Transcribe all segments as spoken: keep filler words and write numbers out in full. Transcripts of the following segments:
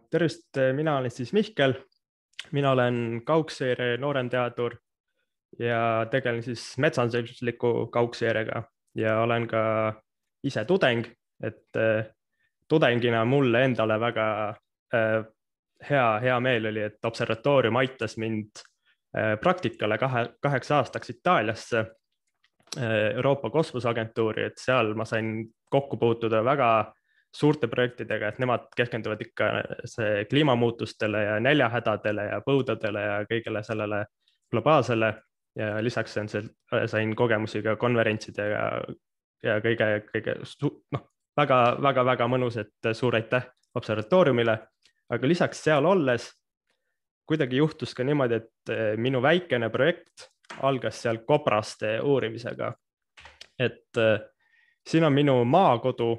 tervist, mina olen siis Mihkel. Mina olen kaugseire noorenteadur ja tegelen siis metsandusliku kaugseirega ja olen ka ise tudeng, et tudengina mulle endale väga hea, hea meel oli, et observatoorium aitas mind praktikale kahe, kaheks aastaks Itaaliasse Euroopa kosmoseagentuuri, et seal ma sain kokku puutuda väga suurte projektidega, et nemad keskenduvad ikka see kliimamuutustele ja näljahädadele ja põudadele ja kõigele sellele globaalsele ja lisaks on see, sain kogemusi ka konverentside ja, ja kõige, kõige noh, väga, väga, väga mõnus, et suur aitäh observatooriumile, aga lisaks seal olles kuidagi juhtus ka niimoodi, et minu väikene projekt algas seal kobraste uurimisega, et siin on minu maakodu.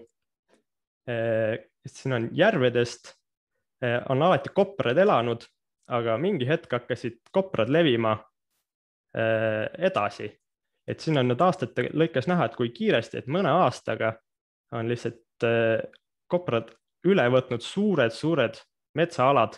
Siin on järvedest, on alati koprad elanud, aga mingi hetk hakkasid koprad levima edasi. Et siin on nüüd aastate lõikes näha, et kui kiiresti, et mõne aastaga on lihtsalt koprad üle võtnud suured, suured metsaalad.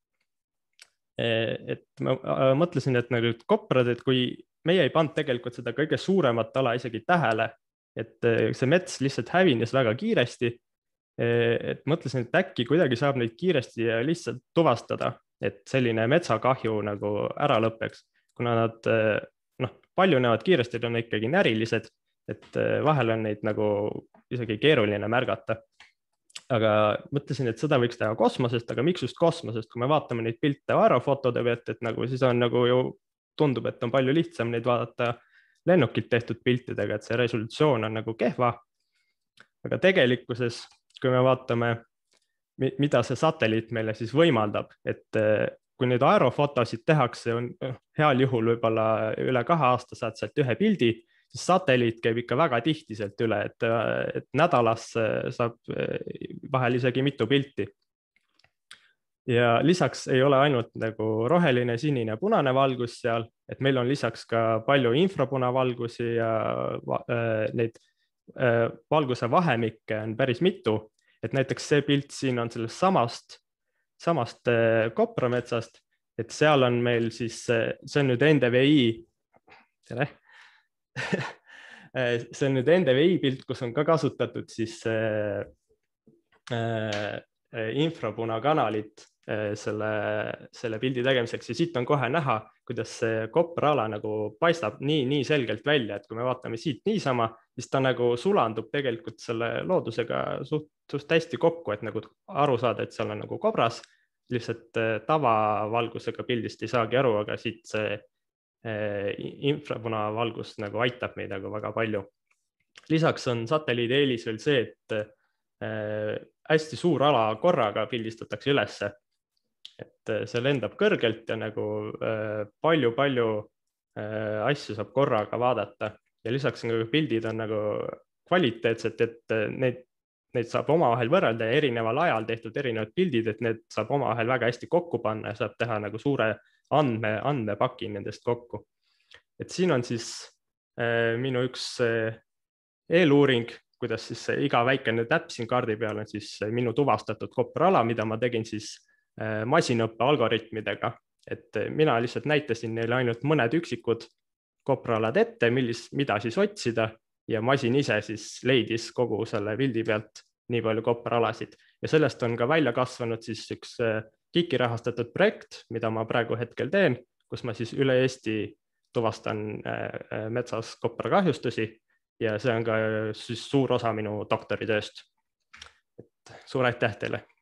Et ma mõtlesin, et nagu koprad, et kui meie ei pannud tegelikult seda kõige suuremat ala isegi tähele, et see mets lihtsalt hävines väga kiiresti, et mõtlesin, et äkki kuidagi saab neid kiiresti ja lihtsalt tuvastada, et selline metsakahju nagu ära lõpeks, kuna nad noh, palju näevad kiiresti, on ikkagi närilised, et vahel on neid nagu isegi keeruline märgata. Aga mõtlesin, et seda võiks teha kosmosest, aga miks just kosmosest, kui me vaatame neid pilte aerofotode pealt, et nagu siis on nagu ju tundub, et on palju lihtsam neid vaadata lennukilt tehtud piltidega, et see resolutsioon on nagu kehva, aga tegelikkuses kui me vaatame, mida see satelliit meile siis võimaldab, et kui neid aerofotosid tehakse, on heal juhul võib-olla üle kahe aasta saad sealt ühe pildi, siis satelliit käib ikka väga tihti sealt üle, et, et nädalas saab vahel isegi mitu pilti. Ja lisaks ei ole ainult nagu roheline, sinine, punane valgus seal, et meil on lisaks ka palju infrapunavalgusi ja neid valguse vahemikke on päris mitu, et näiteks see pilt siin on sellest samast, samast koprametsast, et seal on meil siis, see on nüüd N D V I, tere, see on nüüd N D V I pilt, kus on ka kasutatud siis infrapunakanalit selle, selle pildi tegemiseks ja siit on kohe näha, kuidas see kopraala nagu paistab nii, nii selgelt välja, et kui me vaatame siit niisama, siis ta nagu sulandub tegelikult selle loodusega suht, suht hästi kokku, et nagu aru saada, et seal on nagu kobras, lihtsalt tavavalgusega pildist ei saagi aru, aga siit see infrapunavalgus nagu aitab meid nagu väga palju. Lisaks on satelliidi eelis veel see, et hästi suur ala korraga pildistatakse ülesse, et see lendab kõrgelt ja nagu palju-palju asju saab korraga vaadata ja lisaks nagu pildid on nagu kvaliteetsed, et neid, neid saab omavahel võrrelda ja erineval ajal tehtud erinevad pildid, et need saab omavahel väga hästi kokku panna ja saab teha nagu suure andme, andmepaki nendest kokku. Et siin on siis minu üks eeluuring, kuidas siis iga väikene täpp siin kaardi peal on siis minu tuvastatud kopraala, mida ma tegin siis masinõppe algoritmidega, et mina lihtsalt näitasin neile ainult mõned üksikud kopraalad ette, millis, mida siis otsida ja masin ise siis leidis kogu selle pildi pealt nii palju kopraalasid ja sellest on ka välja kasvanud siis üks KIK-i rahastatud projekt, mida ma praegu hetkel teen, kus ma siis üle Eesti tuvastan metsas koprakahjustusi ja see on ka siis suur osa minu doktoritööst. Et suur aitäh teile!